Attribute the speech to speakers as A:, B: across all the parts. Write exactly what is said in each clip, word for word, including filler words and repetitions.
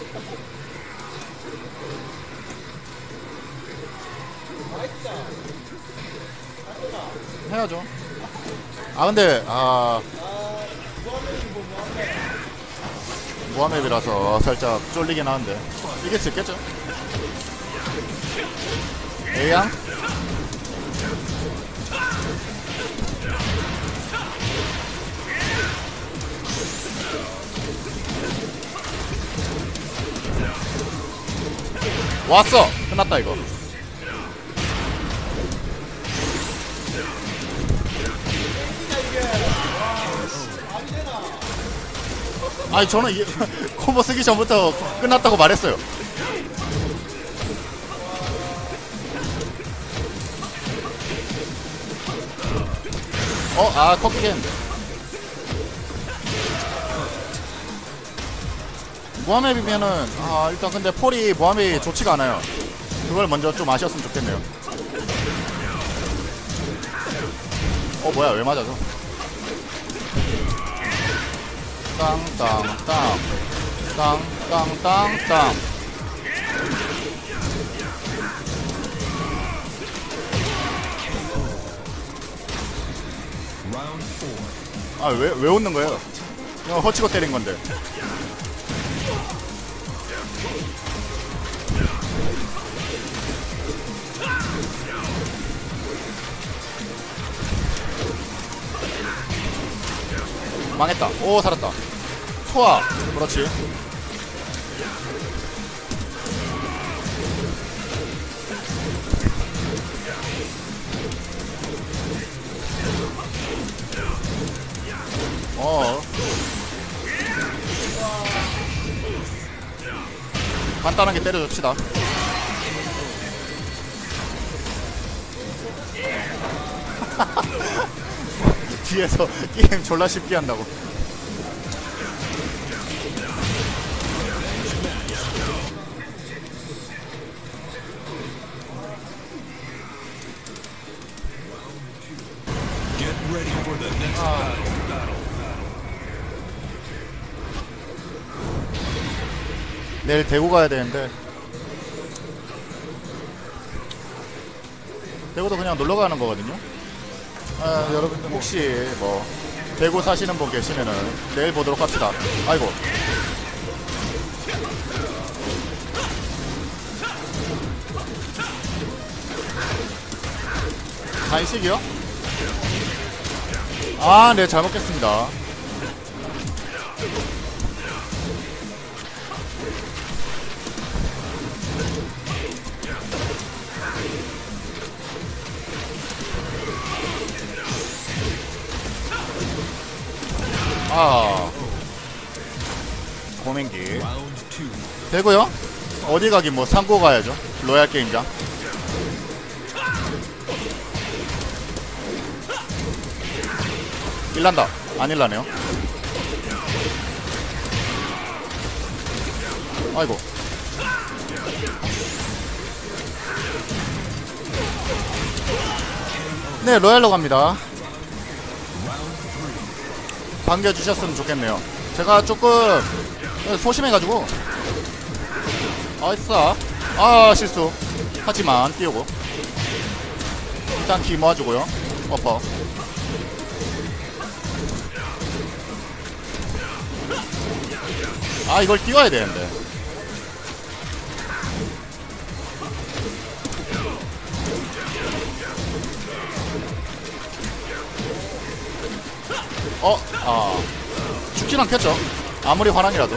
A: 해야죠. 아 근데 아 무한맵이라서 살짝 쫄리긴 하는데 이길 수 있겠죠? A양? 왔어! 끝났다 이거. 아니 저는 이 콤보 쓰기 전부터 끝났다고 말했어요. 어? 아 꺾이겠는데. 무한맵이면은 아 일단 근데 폴이 무한맵이 좋지가 않아요. 그걸 먼저 좀 아셨으면 좋겠네요. 어 뭐야 왜 맞아줘. 땅땅땅 땅땅땅땅. 아 왜 왜 웃는 거예요? 이거 허치고 때린 건데. 망했다. 오 살았다. 소아 그렇지. 어 간단하게 때려줍시다. 뒤에서 게임 졸라 쉽게 한다고. 아. 내일 대구 가야 되는데 대구도 그냥 놀러 가는 거거든요. 아, 여러분들 혹시 뭐 대구 사시는 분 계시면은 내일 보도록 합시다. 아이고. 간식이요? 아, 네, 잘 먹겠습니다. 아, 고민기 되고요. 어디 가긴 뭐 상고 가야죠. 로얄 게임장. 일난다. 안 일라네요. 아이고. 네, 로얄로 갑니다. 반겨주셨으면 좋겠네요. 제가 조금 소심해가지고. 아이싸. 아 실수. 하지만 띄우고 일단 키 모아주고요. 어퍼. 아 이걸 띄워야 되는데. 어? 아 죽진 않겠죠? 아무리 화난이라도.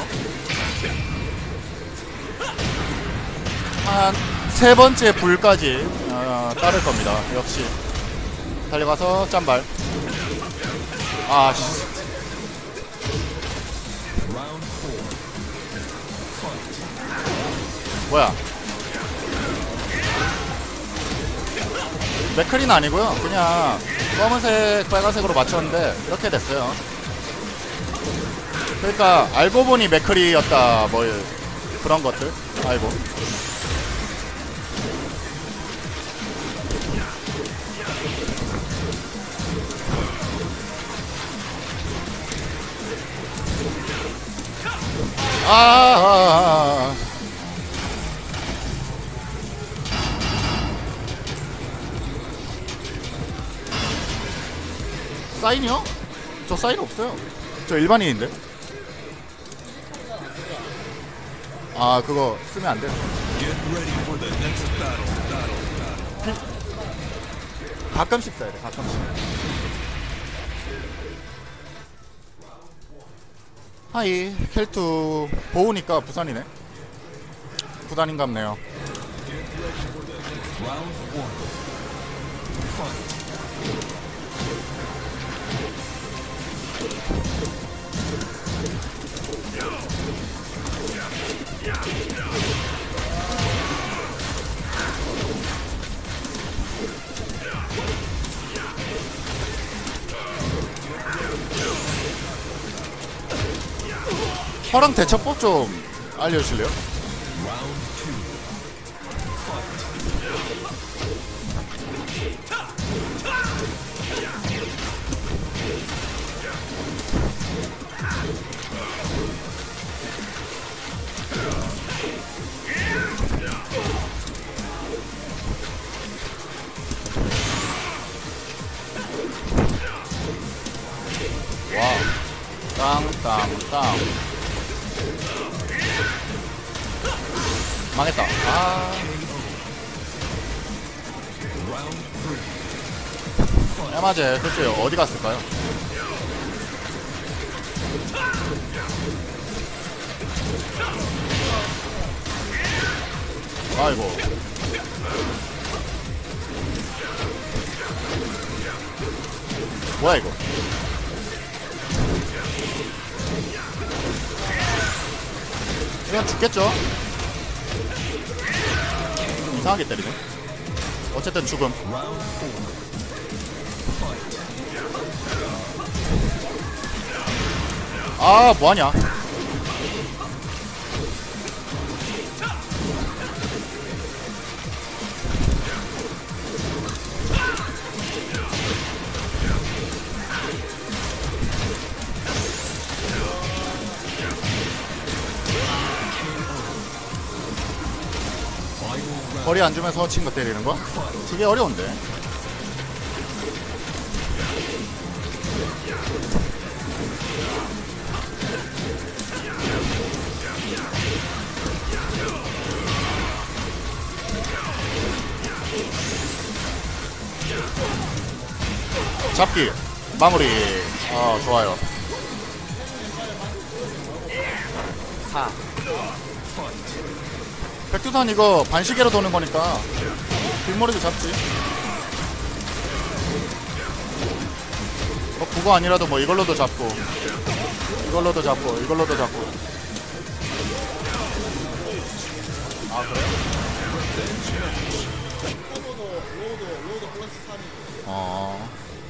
A: 한 세 번째 불까지 어, 따를 겁니다. 역시 달려가서 짠발. 아 씨. 뭐야? 맥클린 아니고요. 그냥 검은색, 빨간색으로 맞췄는데 이렇게 됐어요. 그러니까 알고 보니 맥클이었다. 뭐 그런 것들. 아이고. 아, 아, 아, 아. 사인이요? 저 사인 없어요. 저 일반인인데. 아 그거 쓰면 안 돼요. 가끔씩 써야 돼. 가끔씩. 하이 켈투 보우니까 부산이네. 부산인갑네요. 화랑 대처법 좀 알려주실래요? 와, 땅땅땅 망했다. 아, 야 맞아. 글쎄요 어디 갔을까요? 아이고. 뭐야 이거? 이건 죽겠죠? 좀 이상하게 때리네. 어쨌든 죽음. 아 뭐하냐. 거리 안 주면서 친구 때리는 거? 되게 어려운데. 잡기 마무리. 아 좋아요. 사. 백두산 이거 반시계로 도는 거니까 뒷머리도 잡지. 뭐 그거 아니라도 뭐 이걸로도 잡고 이걸로도 잡고 이걸로도 잡고. 아 그래요? 어.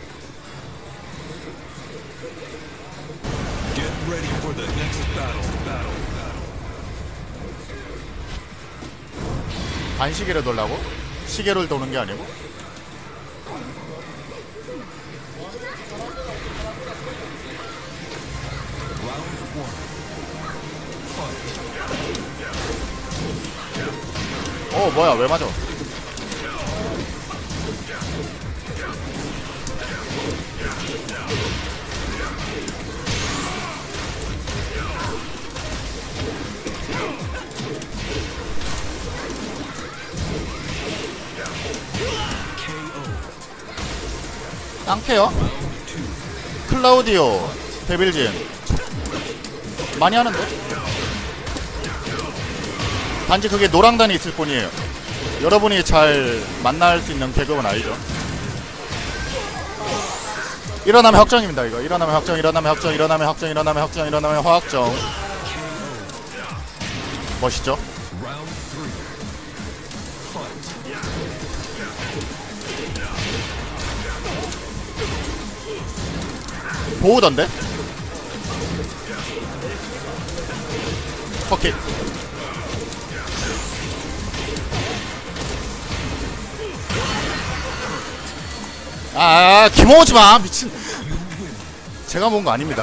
A: 반시계로 돌라고? 시계를 도는 게 아니고? 어 뭐야 왜 맞아? 깡패요? 클라우디오 데빌진 많이 하는데? 단지 그게 노랑단이 있을 뿐이에요. 여러분이 잘 만날 수 있는 계급은 아니죠. 일어나면 확정입니다. 이거 일어나면 확정 일어나면 확정 일어나면 확정 일어나면 확정 일어나면 확정. 멋있죠? 보우던데? 오케이. 아, 김어오지마 미친. 제가 모은 거 아닙니다.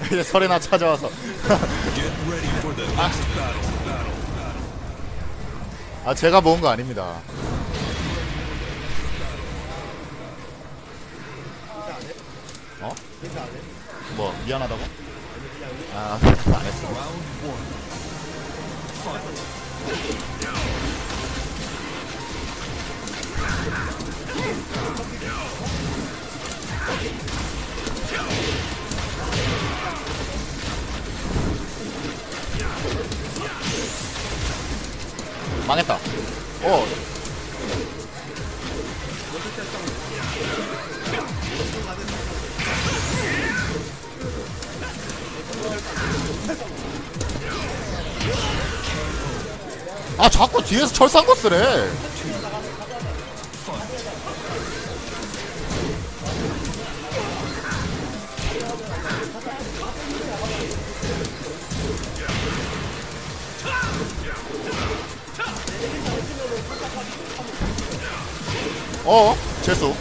A: 이제 설이나 찾아와서. 아. 아 제가 모은 거 아닙니다. 어? 뭐 미안하다고? 아 안 했어. 망했다. 오. 아 자꾸 뒤에서 철상거 쓰래. 어? 재수.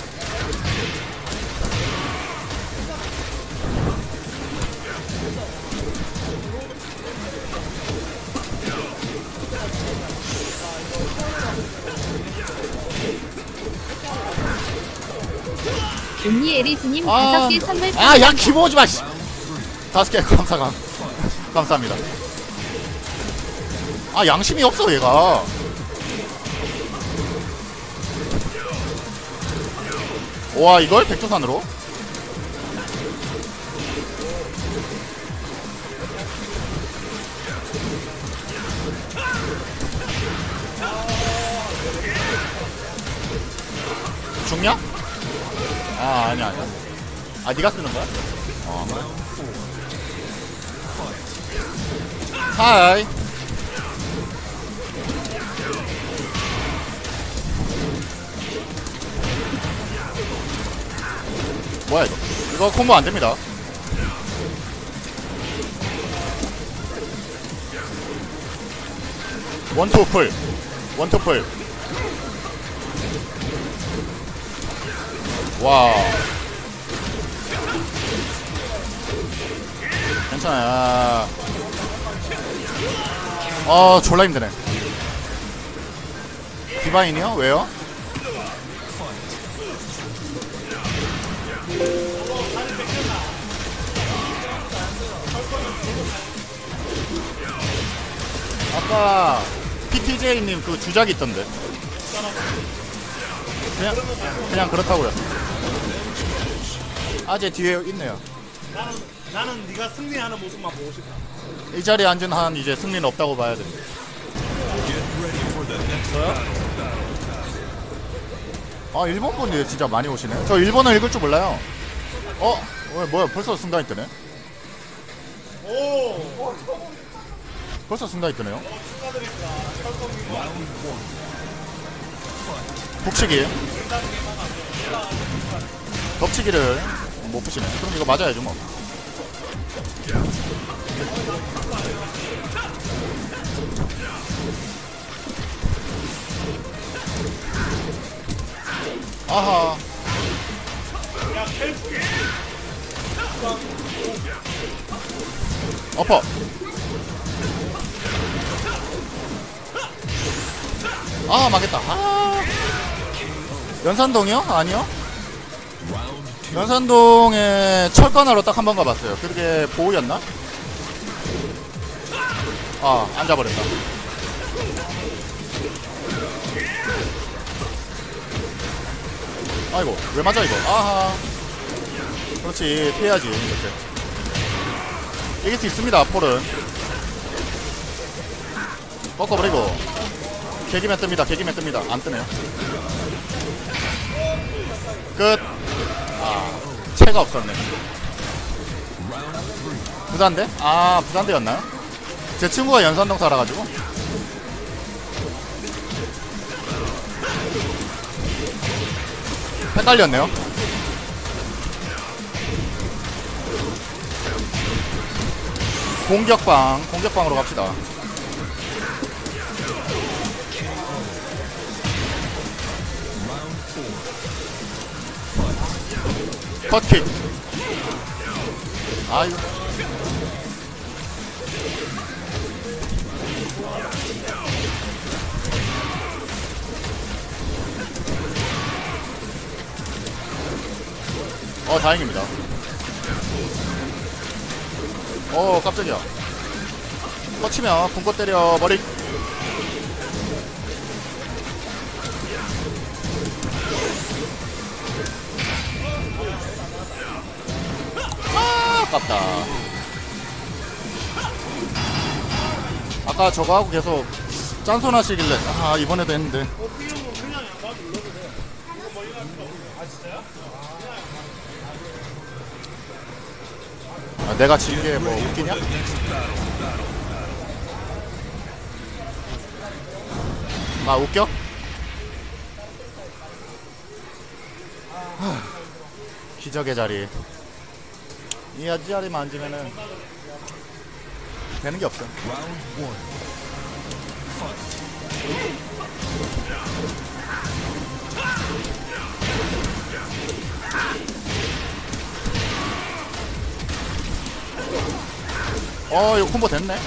B: 은니 에리스님
A: 아,
B: 다섯 개 선물.
A: 아, 야, 기모지 마, 씨. 다섯 개, 감사감. 감사합니다. 아, 양심이 없어, 얘가. 와, 이걸 백두산으로? 죽냐? 아, 아니야, 아니야. 아, 니가 쓰는 거야? 어. 하이. 뭐야, 이거? 이거 콤보 안 됩니다. 원투 풀. 원투 풀. 와. 괜찮아요. 어, 졸라 힘드네. 디바인이요? 왜요? 아까 피티제이님 그 주작이 있던데. 그냥 그냥 그렇다고요. 아제 뒤에 있네요.
C: 나는 나는 네가 승리하는 모습만 보고 싶다.
A: 이 자리에 앉은 한 이제 승리는 없다고 봐야 돼. 저요? 아 일본 분이 진짜 많이 오시네. 저 일본어 읽을 줄 몰라요. 어? 왜 뭐야? 벌써 순간이 뜨네.
C: 오.
A: 벌써 순간이 뜨네요. 북치기. 덮치기를 못 푸시네. 그럼 이거 맞아야죠 뭐. 아하. 엎어. 아 망했다. 아. 연산동이요? 아니요. 연산동에 철권하러 딱 한 번 가봤어요. 그게 보호였나? 아 앉아버렸다. 아이고 왜 맞아 이거. 아하. 그렇지 피해야지 이렇게. 이길 수 있습니다. 폴은 꺾어버리고. 개기면 뜹니다. 개기면 뜹니다. 안 뜨네요. 끝. 아 채가 없었네. 부산대? 아 부산대였나요? 제 친구가 연산동 살아가지고. 헷갈렸네요. 공격방 공격방으로 갑시다. 컷킥. 아이고 어 다행입니다. 어 깜짝이야. 터치면 군고 때려 버리. 아 아깝다. 아까 저거 하고 계속 짠손 하시길래 아 이번에도 했는데.
C: 어떻게 보면 그냥 양반 눌러도 돼. 이거 뭐 이거 아 진짜요?
A: 아, 내가 진 게 뭐 웃기냐? 아 웃겨? 하, 기적의 자리. 이 자리만 앉으면은 되는 게 없어. 어 이거 콤보 됐네.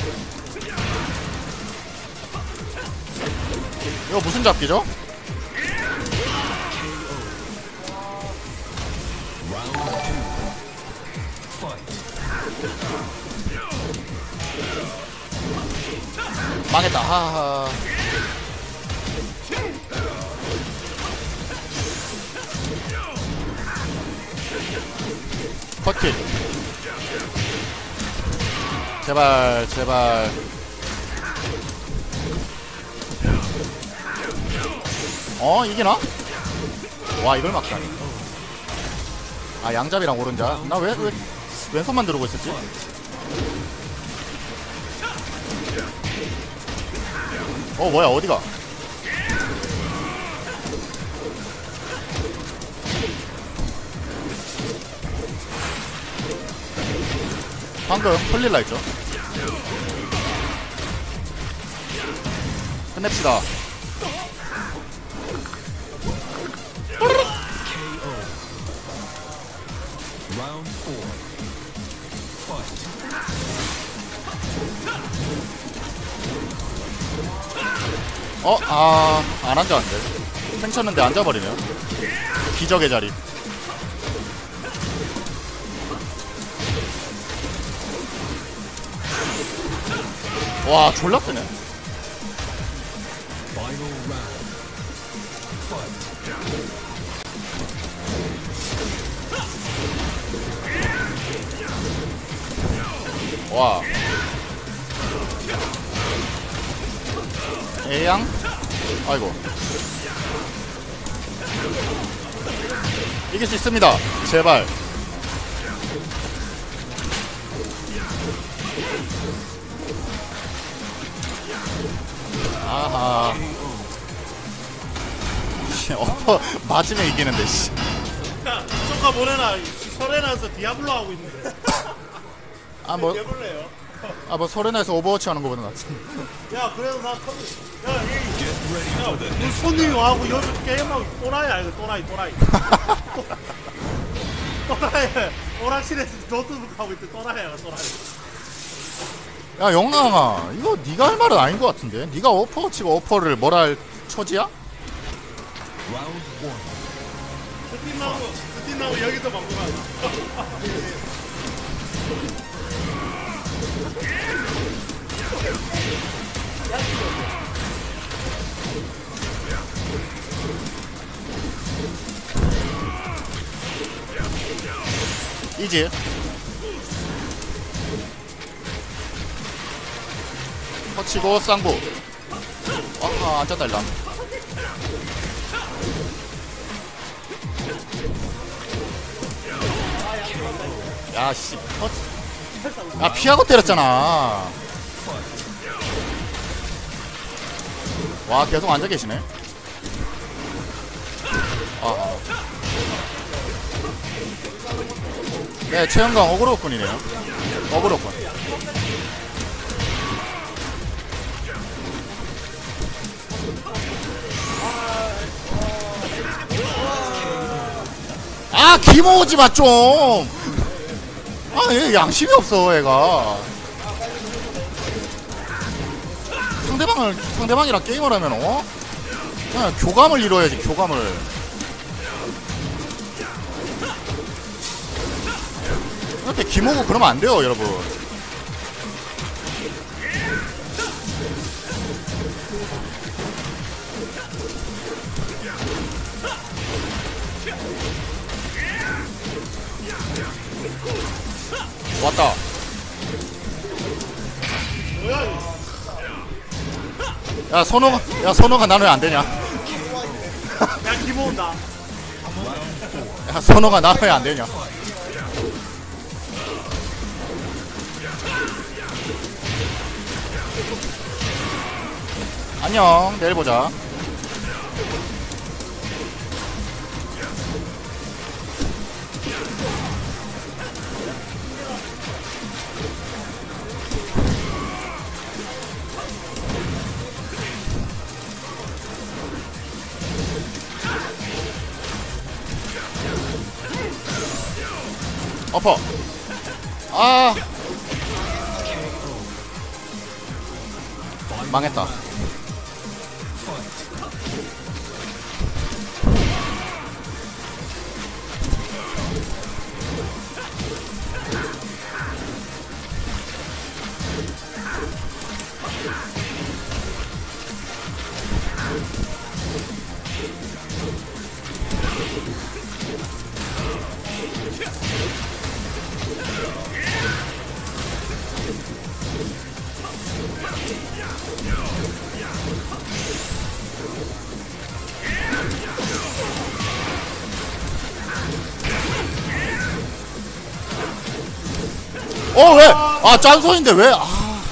A: 이거 무슨 잡기죠? 망했다. 하하. 컷킬. 제발 제발. 어 이기나? 와 이걸 막다니. 아 양잡이랑 오른자. 나 왜 왜 왼손만 들고 있었지? 어 뭐야 어디가? 방금 흘릴라 했죠? 끝냅시다. 어? 아... 안 앉았는데. 팽쳤는데 앉아버리네요. 기적의 자리. 와 졸라 세네. 와 A양? 아이고 이길 수 있습니다. 제발. 아하. 어퍼 맞으면 이기는데 씨.
C: 야, 조카 보내나 설해놔서 디아블로 하고 있는데.
A: 아 뭐
C: 해볼래요?
A: 아 뭐 소련에서 오버워치 하는 거보다 낫지.
C: 야, 그래도 나 컴. 야, 이. 야, 우리 손님이 와고 여기서 게임하고 또라이야 이거 또라이 또라이. 또라이. 오락실에서 노트북 하고 있대 또라이야 또라이.
A: 야 영광아 이거 네가 할 말은 아닌 것 같은데. 네가 오퍼워치가 오퍼를 뭘 할 처지야?
C: 스팀 나오고 스팀 나오고 여기서 방송하자.
A: 이지 터치고 쌍부. 아하 앉았다 일랑. 야씨 야 피하고 때렸잖아. 와 계속 앉아계시네. 아하. 네 최영강 어그로꾼이네요. 어그로꾼. 아 김오지마 좀. 아 얘 양심이 없어 얘가. 상대방을 상대방이랑 게임을 하면 어? 그냥 교감을 이뤄야지 교감을. 그렇게 기모고 그러면 안 돼요, 여러분. 왔다.
C: 뭐야 이거.
A: 야, 선호가, 야, 선호가 나는 왜 안 되냐?
C: 야 기모 온다.
A: 야, 선호가 나는 왜 안 되냐? 안녕, 내일 보자. 엎어. 아, 망했다. 어, 왜? 아, 짠손인데 왜? 아,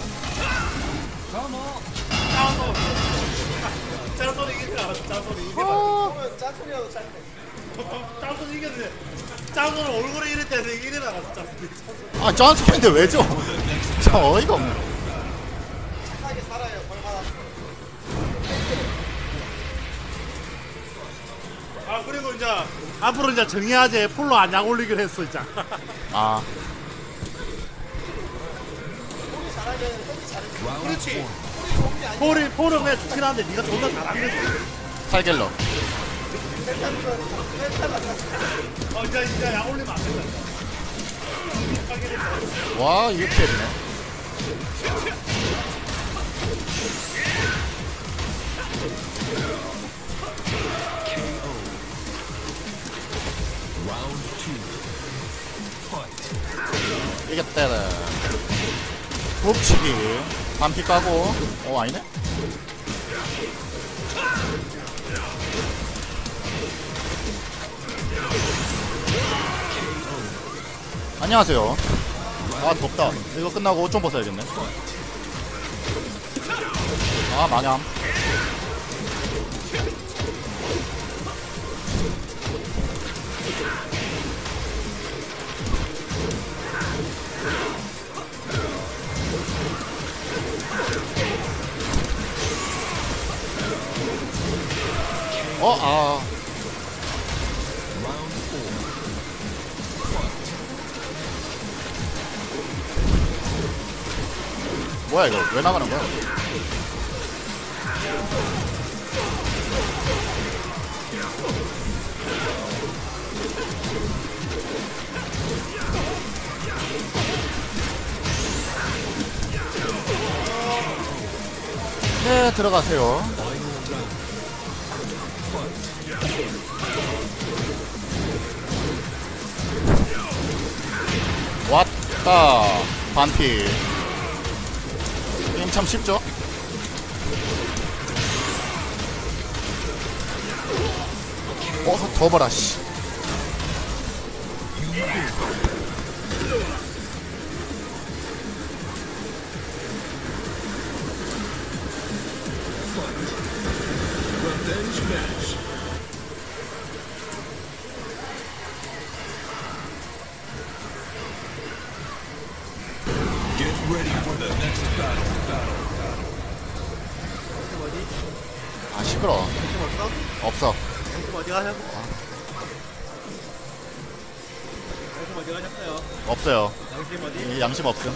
C: 짠소리 이길 줄 알았어. 짠소리 이게
A: 아,
C: 짠소리라도 짠. 짠소리 이겼는데 짠소리 얼굴에 이럴 때는 이래 나갔어. 짠소리.
A: 아, 짠손인데 왜죠? 참 어이가 없네.
C: 착하게 살아요. 벌 받았어. 아 그리고 이제 앞으로 이제 정의하제 풀로 안 약 올리기로 했어 이제.
A: 아,
C: 그렇지. 폴이 폴은 그냥 좋긴 한데 네가 존나 잘한 거지.
A: 팔갤러.
C: 어 이제 이제 약 올리면 안 된다.
A: 와, 이게 피해지네. 이겼다. 굽치기. 반피 까고. 어, 아니네? 안녕하세요. 아, 덥다. 이거 끝나고 옷 좀 벗어야겠네. 아, 망함. 어, 아. 뭐야 이거 왜 나가는 거야? 네, 들어가세요. 왔다. 반피. 게임 참 쉽죠? 어, 더 봐라, 씨. 아, 시끄러워.
C: 지금 없어?
A: 없어.
C: 지금 어디 가셨어? 지금 어디 가셨어요?
A: 없어요.
C: 양심 어디?
A: 이 양심 없음.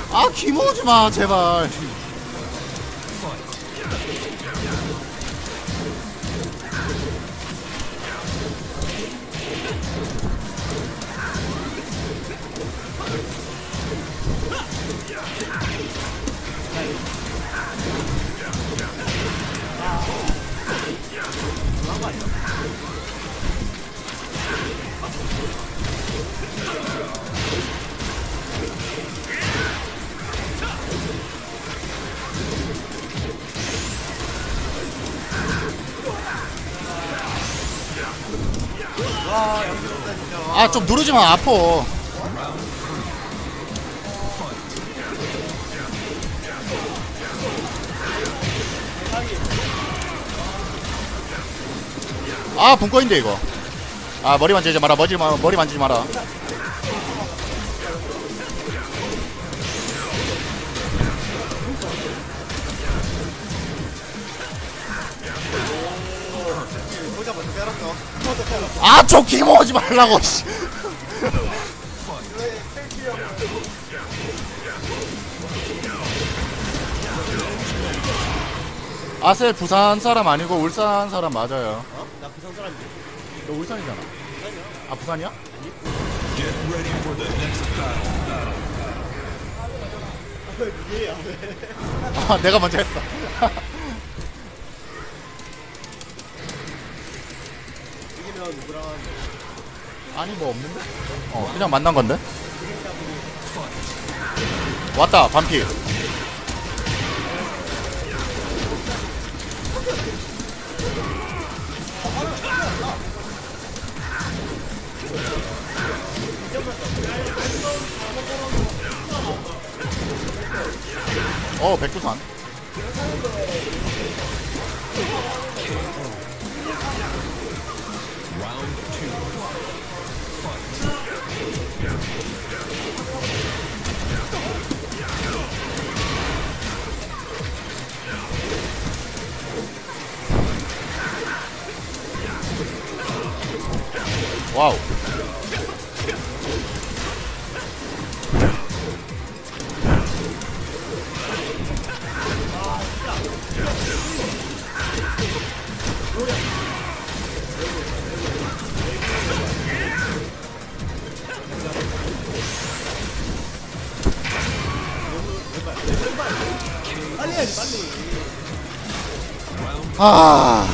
A: 아 기모지마 제발.
C: 와 양준다 진짜.
A: 아 좀 누르지마 아파. 아 분꺼인데 이거. 아 머리 만지지 마라. 머리, 마, 머리 만지지 마라.
C: 거기다 먼저 빼놨어. 먼저 빼놨어.
A: 아좀 기모지 말라고. 씨. 아셀 부산 사람 아니고 울산 사람 맞아요.
C: 어? 나 부산 사람인데.
A: 너 울산이잖아. 아 부산이야?
B: Get ready for the next battle.
C: 얘야 왜?
A: 아 내가 먼저 했어.
C: 이기면 누구랑 하는데?
A: 아니 뭐 없는데? 어 그냥 만난 건데? 왔다 반피. 어 백두산.
B: Round two.
A: 와우.
C: 빨리 해야지 빨리.
A: 아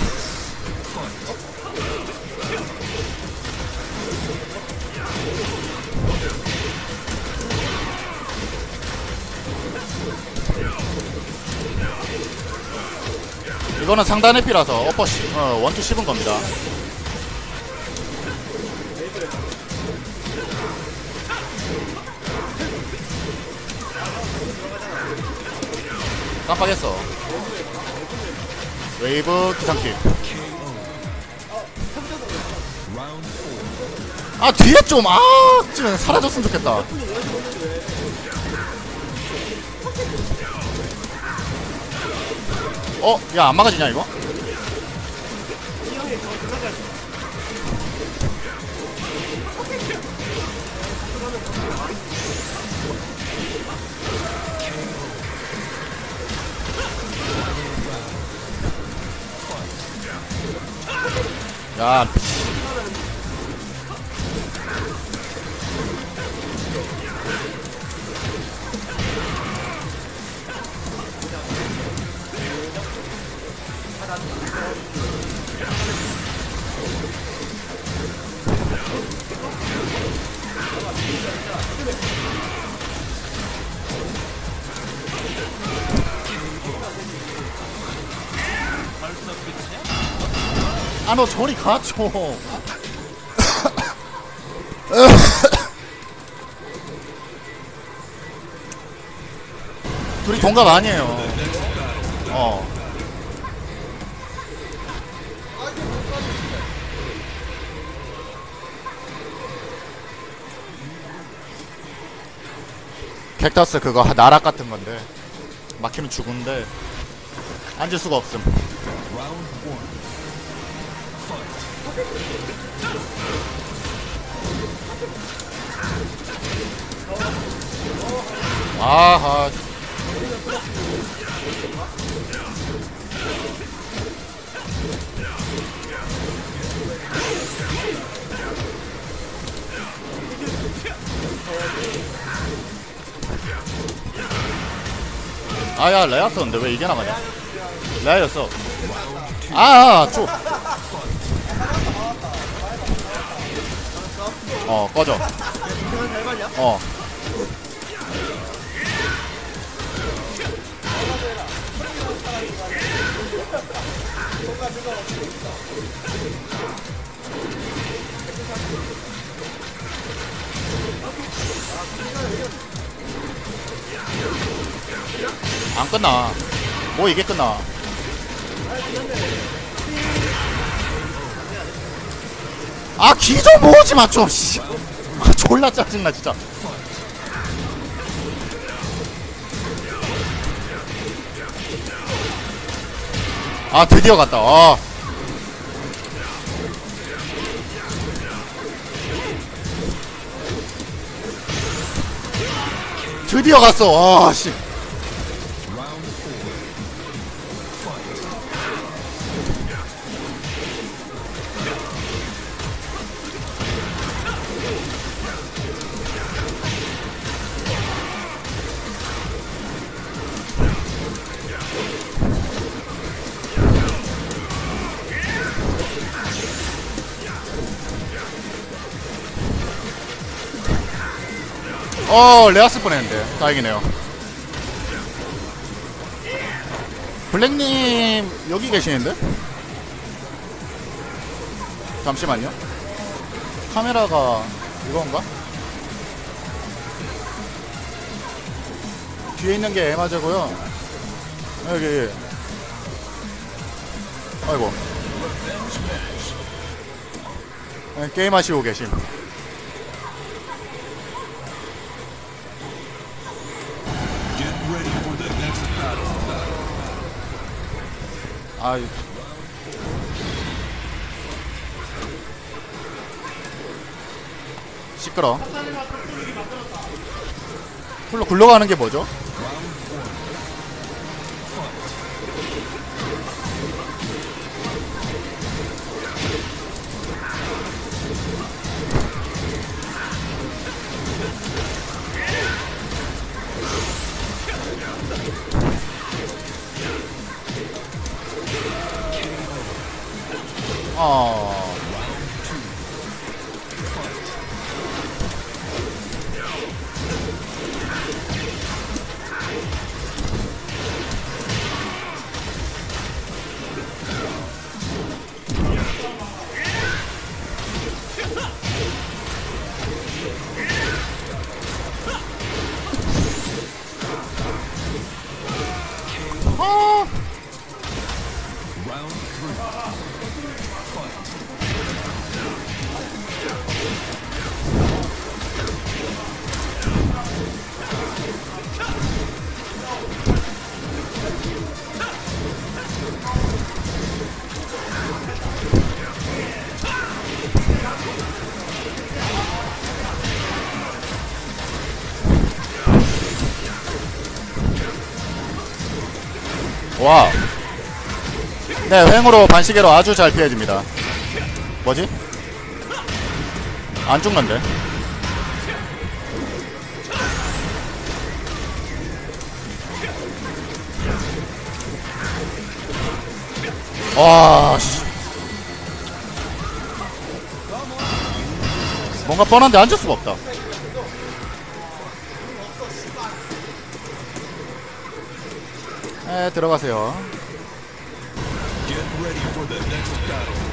A: 이거는 상단의 피라서 어퍼 시, 어, 원투 씹은 겁니다. 깜빡했어. 웨이브 기상킥.
B: Round four.
A: 아 뒤에 좀 아 좀 사라졌으면 좋겠다. 어? 야 안 막아지냐 이거? 야 아 너 저리 가 좀. 둘이 동갑 아니에요. 어. 객터스 그거 나락 같은 건데 막히면 죽은데 앉을 수가 없음.
B: Round one. Fight.
A: 아하. 아야 레아였는데 왜 이게 나가냐? 레아였어. 아, 쭉. 어, 꺼져. 어. 안 끝나. 뭐 이게 끝나. 아, 기 좀 모으지 마, 좀, 씨. 아, 졸라 짜증나, 진짜. 아, 드디어 갔다. 아. 드디어 갔어. 아, 씨. 어, 레아스 뻔했는데 다행이네요. 블랙님 여기 계시는데? 잠시만요. 카메라가 이건가? 뒤에 있는 게 에마제고요. 여기. 아이고. 네, 게임 하시고 계심. 아, 시끄러. 풀로 굴러가는 게 뭐죠? 어. 어. 와. 네, 횡으로 반시계로 아주 잘 피해집니다. 뭐지? 안 죽는데? 와, 씨. 뭔가 뻔한데 앉을 수가 없다. 네, 들어가세요.
B: Get ready for the next battle.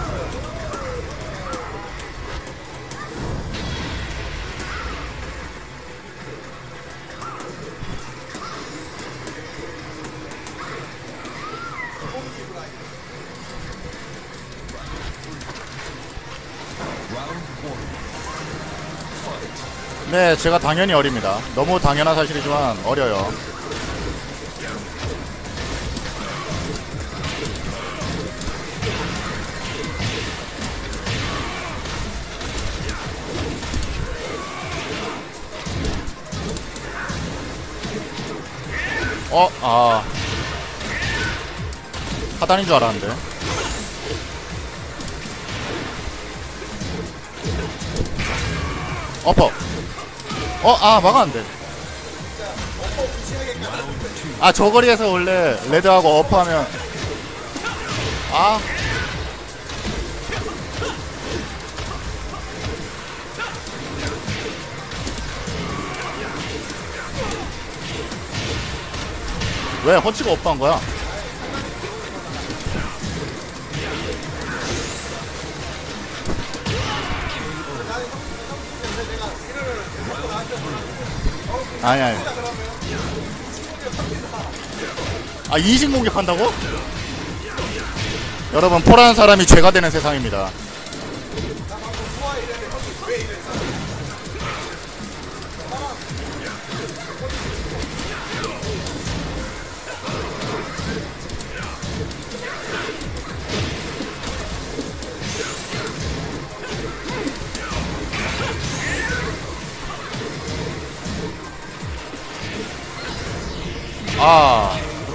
A: 네, 제가 당연히 어립니다. 너무 당연한 사실이지만 어려요. 어, 아. 하단인 줄 알았는데. 어퍼. 어, 아, 막았는데. 아, 저 거리에서 원래 레드하고 어퍼하면. 아. 왜 헌치가 업한 거야? 아니 아니. 아 이식 공격한다고? 여러분 포라는 사람이 죄가 되는 세상입니다. 아.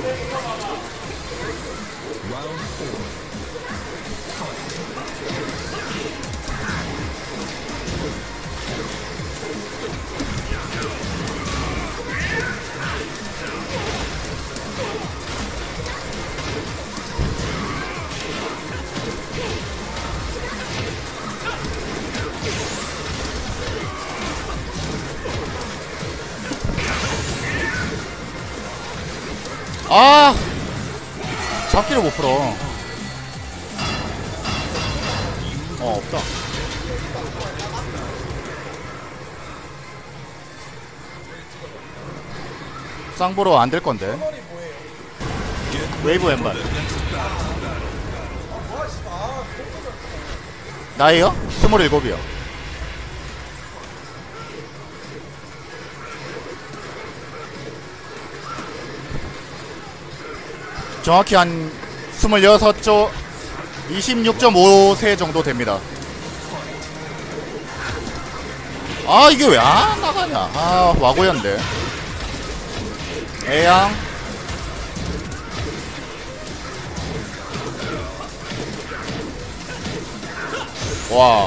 A: 아! 잡기를 못 풀어. 어, 없다. 쌍보로 안 될 건데. 웨이브 왼발. 나이요? 스물일곱이요. 정확히 한 스물여섯 조 이십육 점 오 세 정도 됩니다. 아 이게 왜 안 나가냐. 아 와고연데. 애양 와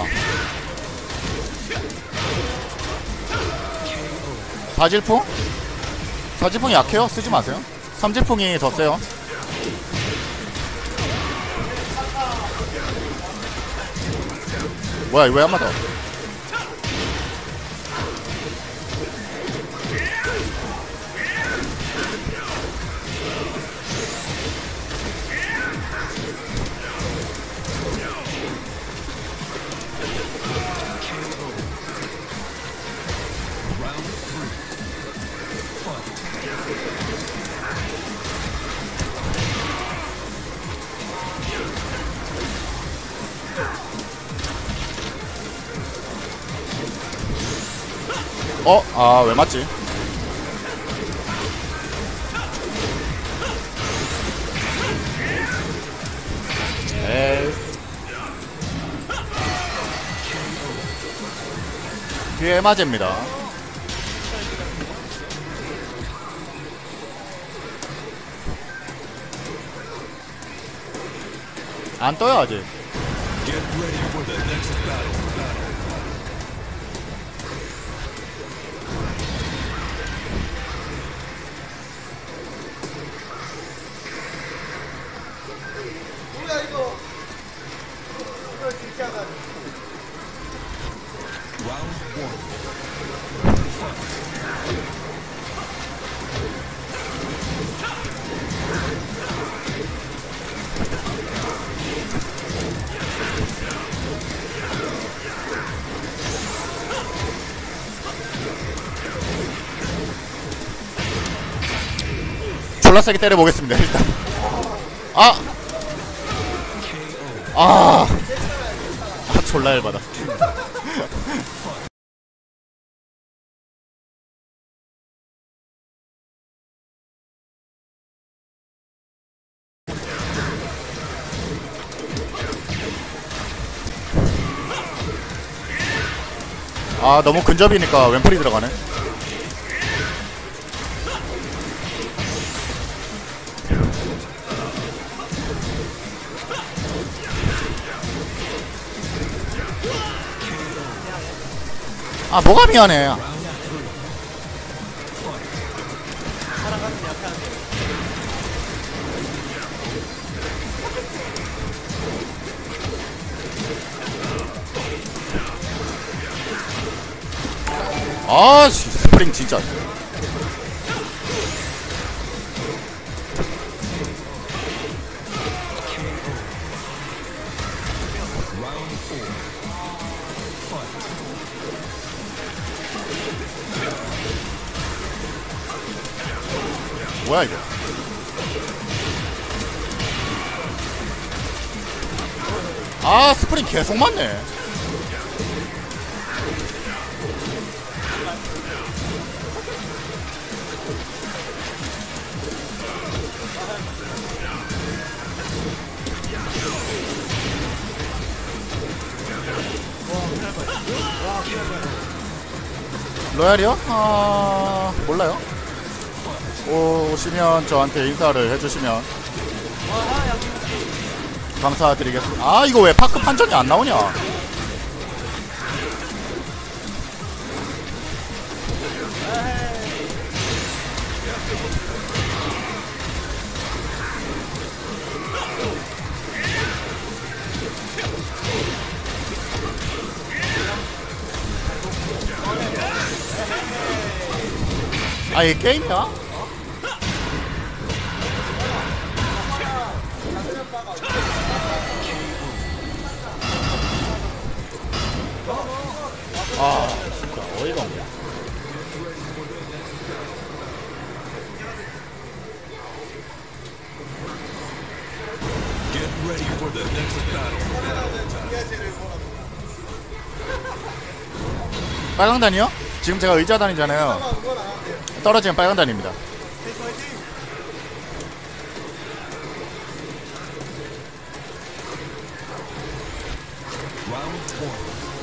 A: 사질풍? 사질풍이 약해요? 쓰지 마세요. 삼질풍이 더 세요. 뭐야 왜 한 번 더. 어? 아 왜 맞지? 에이 뒤에 맞입니다. 안 떠요 아직.
B: Get ready for the next battle.
C: 뭐야 이거. 이거 진짜가.
B: Round one.
A: 졸라 세게 때려보겠습니다 일단. 아! 아! 아 졸라 열받아. 아 너무 근접이니까 왼팔이 들어가네. 아 뭐가 미안해.
C: 사람 같은 약하는데.
A: 아씨 스프링 진짜. 뭐야 이거. 아 스프링 계속 맞네. 로얄이요? 아 몰라요. 오시면 저한테 인사를 해주시면 감사드리겠습니다. 아 이거 왜 파크 판정이 안 나오냐. 아 이게 게임이야? 아 진짜 어이가 없네.
B: Get ready for the next battle.
A: 빨강단이요? 지금 제가 의자단이잖아요. 떨어지면 빨강단입니다.
B: Round one.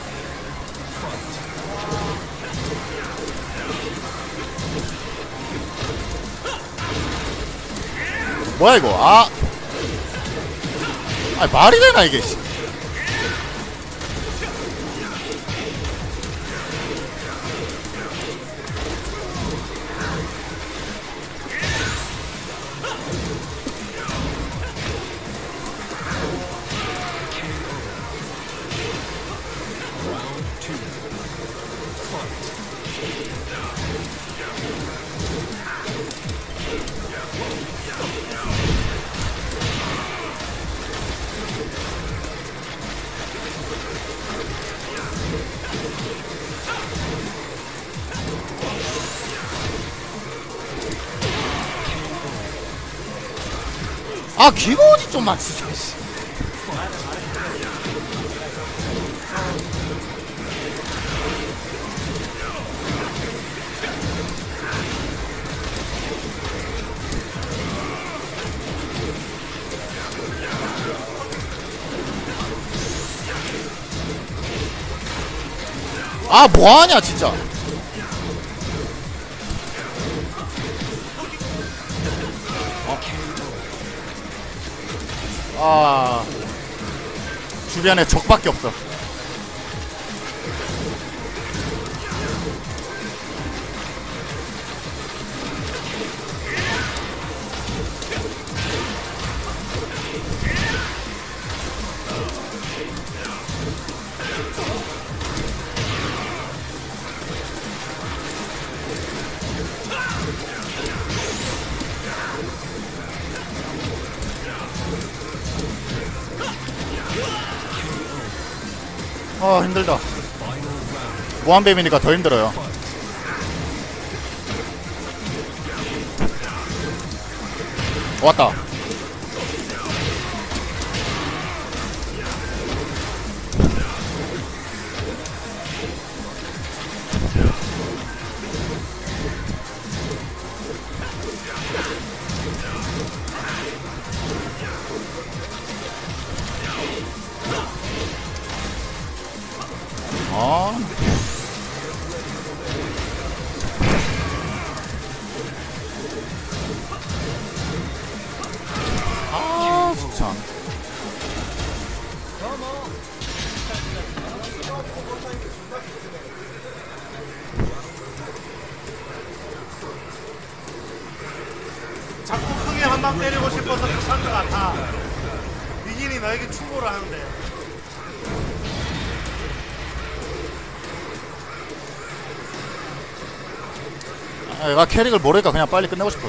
A: 뭐야 이거. 아 아니 말이 되나 이게. 아 기본이 좀 맞추자. 아 뭐하냐 진짜. 아 주변에 적밖에 없어. 아 힘들다. 무한뱀이니까 더 힘들어요. 왔다. 아
C: 연막 때리고 싶어서 급한 것 같아. 니진이 너에게 충고를 하는데.
A: 아, 얘가 캐릭을 모르니까 그냥 빨리 끝내고 싶어.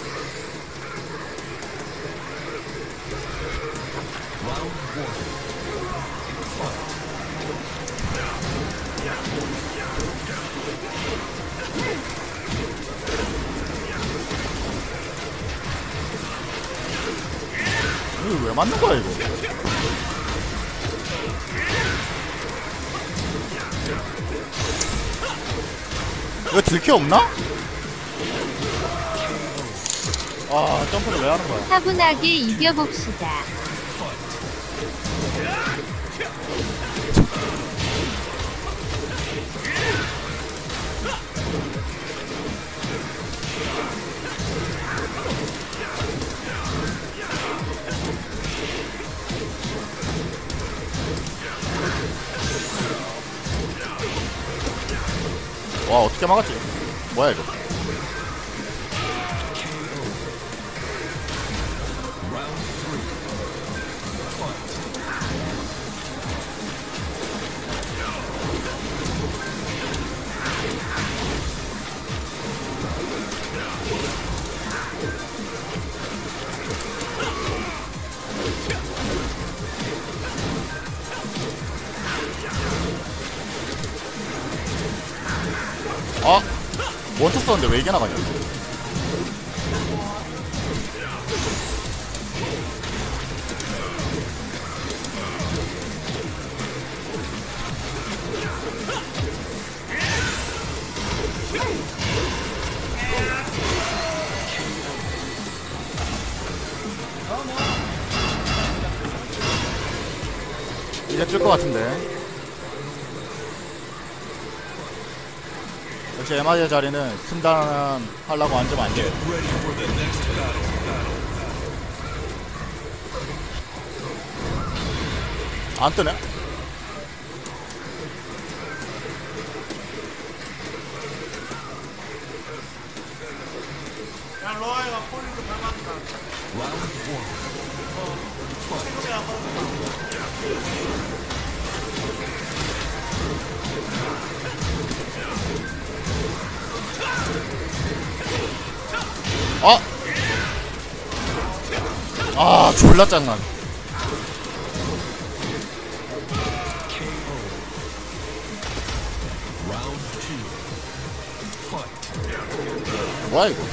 A: 이거 왜 맞는 거야 이거? 이거 들키 없나? 아 점프를 왜 하는 거야?
D: 차분하게 이겨봅시다.
A: 와 어떻게 막았지? 뭐야 이거? 아! 원투 썼는데 왜 이게 나가냐? 이제 뜰 것 같은데. 역시 에마디의 자리는 승단 하려고 앉으면 안 돼.
B: Ready for the next battle.
A: 안 뜨네?
C: 야, 로아이가 폴리도 밟았다.
B: Round one.
C: 지금이 안 받았다.
A: 아! 아 졸라 짱난.
B: Round two. Fight.
A: 뭐야 이거?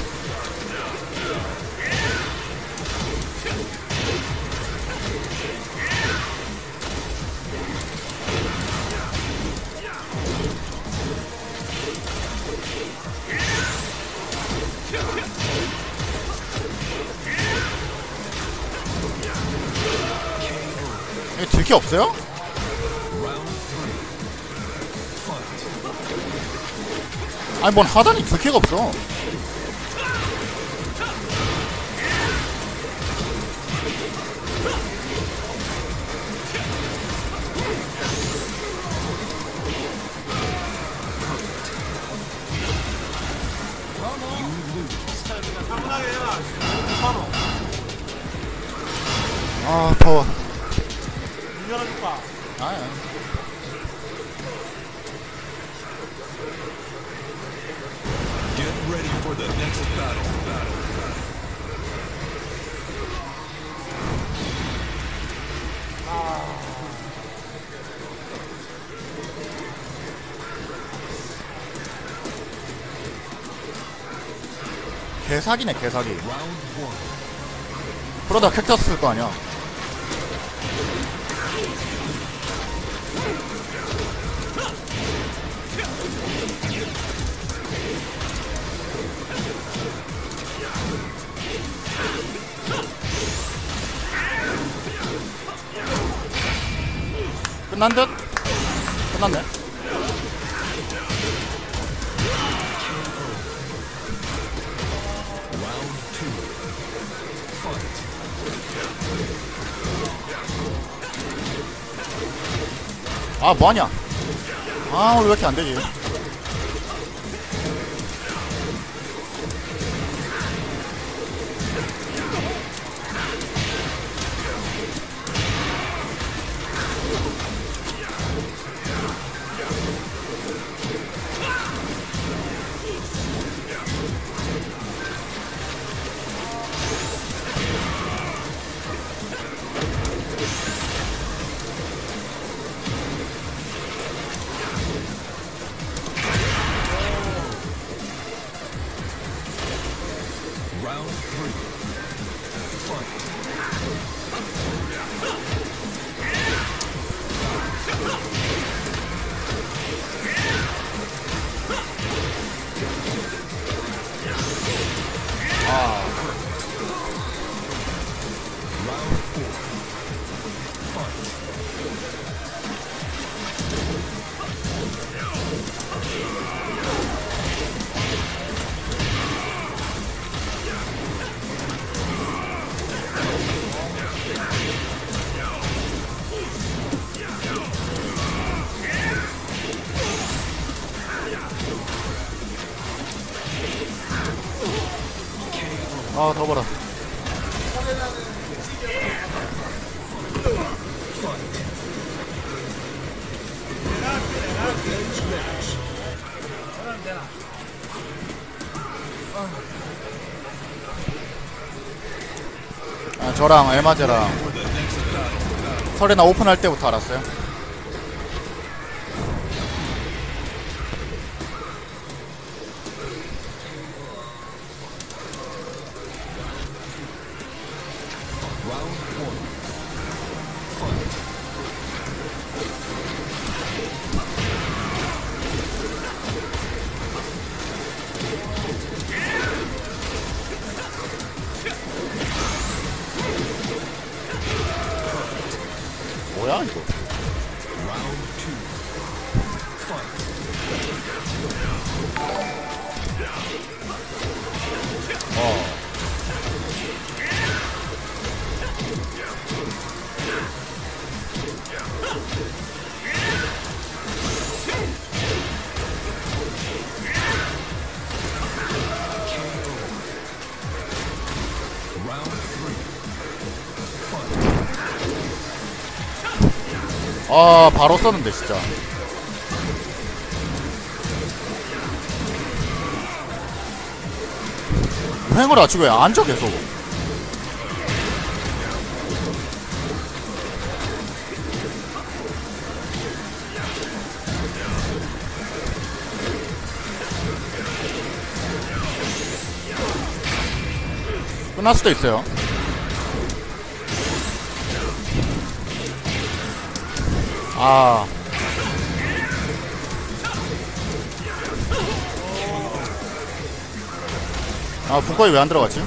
A: 이거 들키 없어요?
B: Round three. Fight.
A: 아니 뭔 하다니 들키가 없어.
C: 차분하게 해라. 괜찮아.
A: 아 더워.
C: 문 열어줄까?
A: 아야.
B: Get ready for the next battle. Battle.
A: 개사기네 개사기.
B: Round one.
A: 그러다 캡터스 쓸 거 아니야. 끝난 듯? 끝났네.
B: Round two. Fight.
A: 아 뭐하냐? 아 오늘 왜 이렇게 안되지?
B: Round three. Fight.
A: 아,
B: Round four. Fight.
A: 아, 더 벌어. 아, 저랑 에마제랑 설이나 오픈할 때부터 알았어요.
B: Round one. Fight.
A: 뭐야 이거?
B: Round two. Fight.
A: 어.
B: Round three.
A: 아, 바로 썼는데 진짜. 횡을 아치고 왜 앉아 계속? 끝날 수도 있어요. 아. 아, 분거이 왜 안 들어갔지?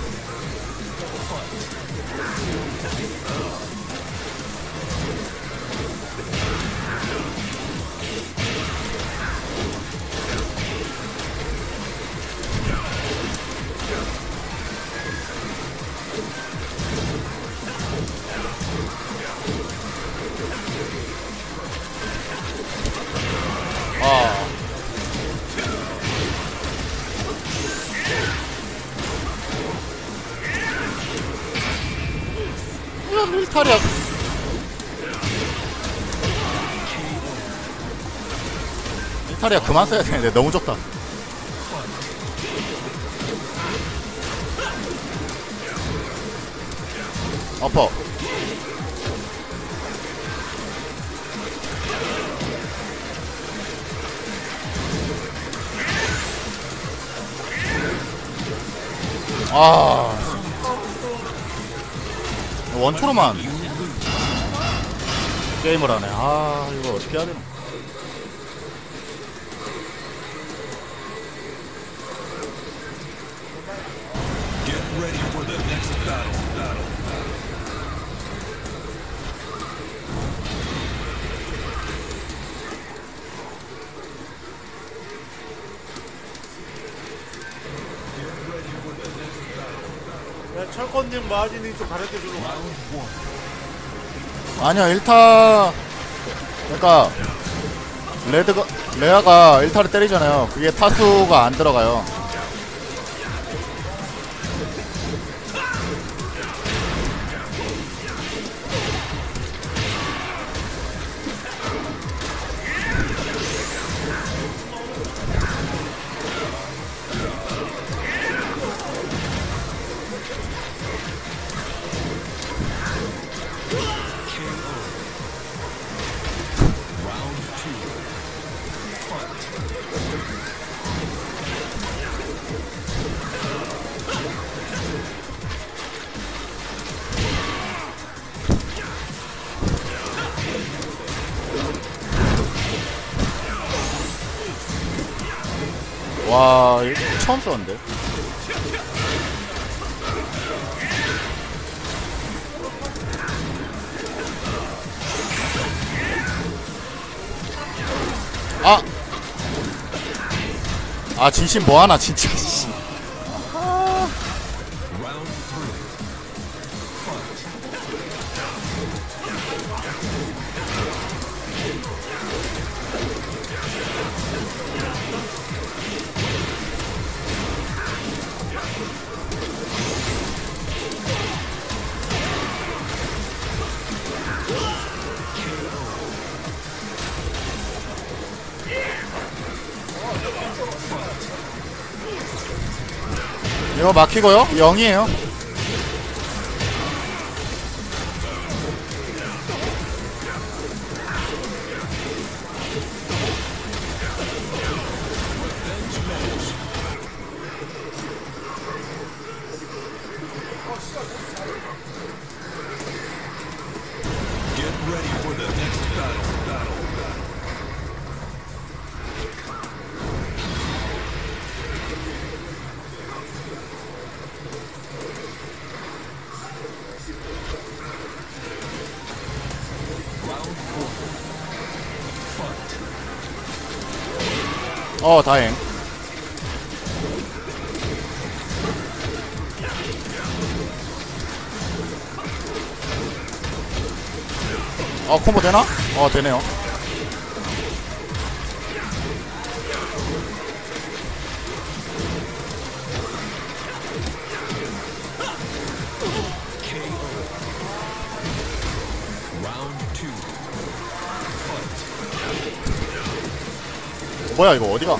A: 아. 야, 밀타리야. 밀타리야 그만 써야 되는데 너무 좋다. 어퍼. 아, 원투로만 게임을 하네. 아, 이거 어떻게 해야 되나?
B: Get ready for the next battle. Battle.
C: 야, 철권님 마진이 좀 가르쳐주러 가.
B: Round one.
A: 아니야, 일 타. 그러니까 레드가 레아가 일 타를 때리잖아요. 그게 타수가 안 들어가요.
B: Round two. Fight.
A: 와 이거 처음 썼는데. 아! 아 진심 뭐하나 진짜. 씨.
B: Round three. Fight.
A: 이거 막히고요. 영이에요.
B: Get ready for the next battle. Battle. Round one. Fight.
A: 어 다행. 어 콤보 되나? 어 되네요.
B: Round two. Fight.
A: 뭐야 이거 어디가?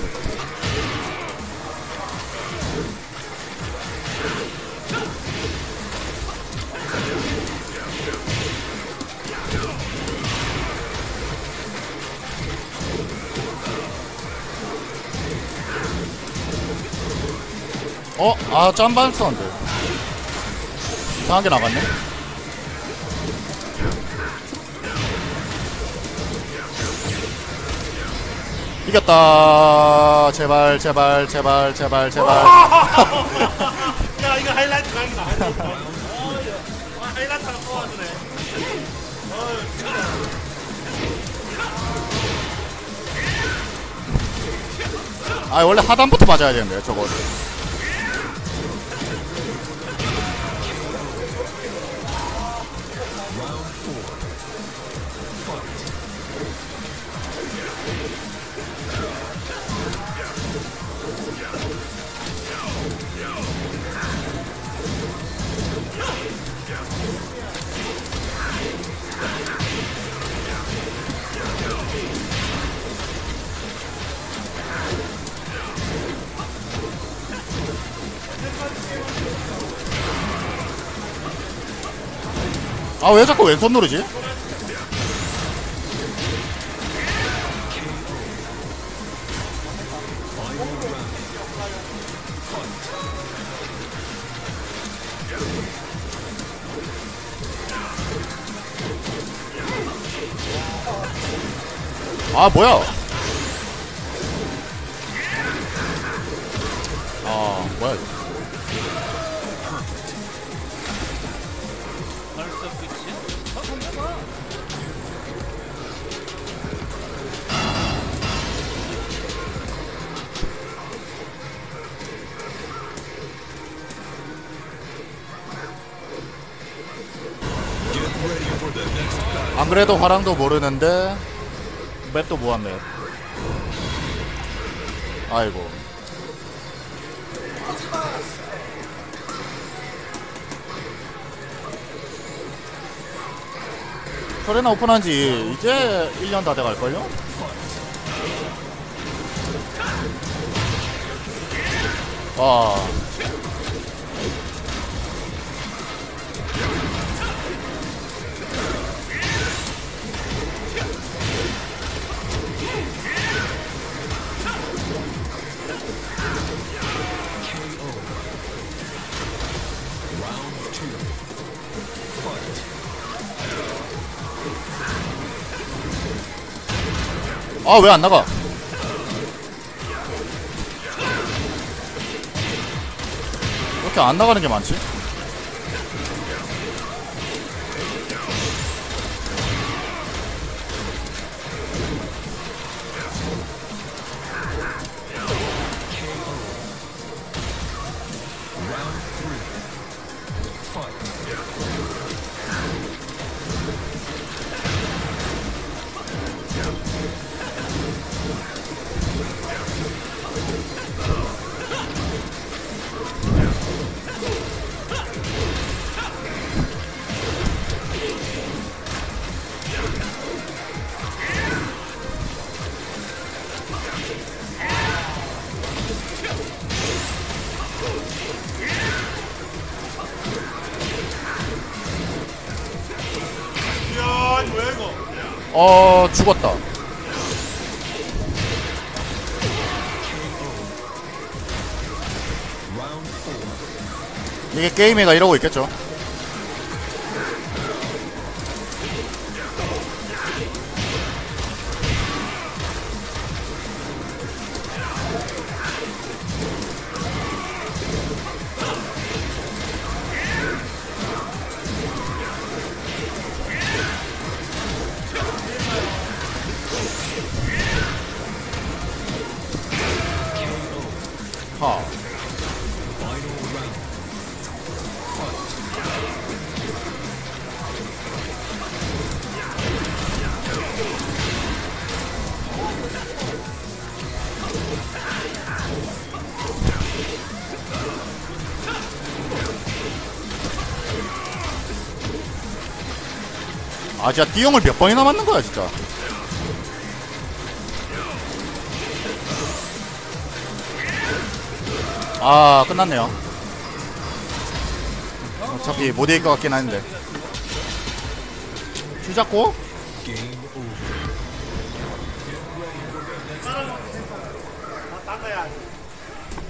A: 어? 아 짬반 썼는데 이상하게 나갔네. 이겼다. 제발 제발 제발 제발 제발.
C: 야 이거 하이라이트 각이다. 하이라이트. 어, 야. 하이라이트가 뽑아주네.
A: 아 원래 하단부터 맞아야 되는데 저거. 아 왜 자꾸 왼손 누르지? 아 뭐야? 아 뭐야 이거?
C: 벌써 끝이야? 어, 던져봐.
B: Get ready for the next battle.
A: 안 그래도 화랑도 모르는데 맵도 모았네. 아이고. 서레나 오픈한지 이제 일 년 다 돼갈걸요? 와.
B: Round two. Fight.
A: 아 왜 안 나가? 이렇게 안 나가는 게 많지?
C: 이야 이거 뭐야 이거.
A: 어 죽었다. 이게 게임애가 이러고 있겠죠. 하. 아 진짜 띠용을 몇 번이나 맞는 거야 진짜. 아 끝났네요. 어차피 못 이길 것 같긴 한데. 줄 잡고
C: 딴 거야.